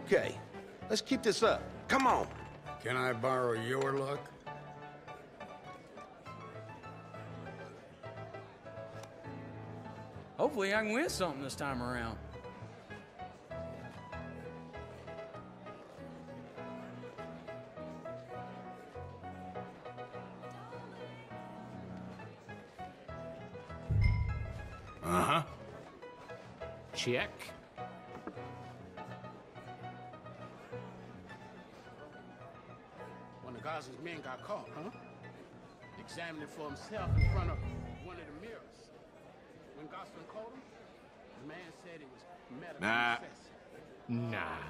Okay, let's keep this up. Come on. Can I borrow your luck? Hopefully I can win something this time around. Uh-huh. Check. One of Goslin's men got caught, huh? Examining for himself in front of one of the mirrors. When Goslin caught him, the man said it was medical necessity. Nah.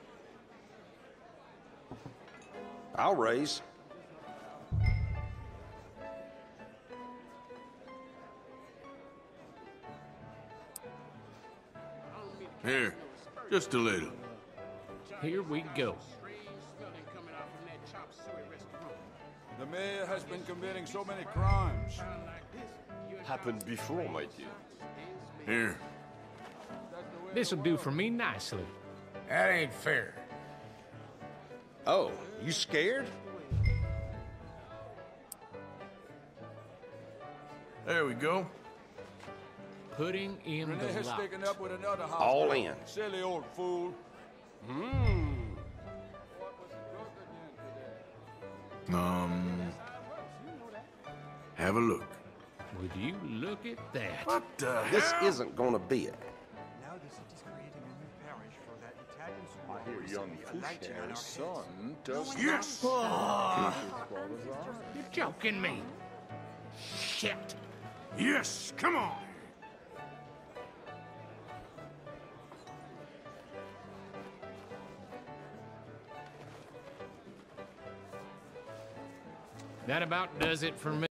I'll raise. Here, just a little. Here we go. The mayor has been committing so many crimes. Happened before, my dear. Here. This'll do for me nicely. That ain't fair. Oh, you scared? There we go. Putting in Renee the has lot. taken up with another house. All in. Silly old fool. Have a look. Would you look at that? What the This hell? isn't gonna be it. Now the city's creating a new parish for that Italian I hear young Foucher's son does Yes! You're joking me. Shit. Yes, come on! That about does it for me.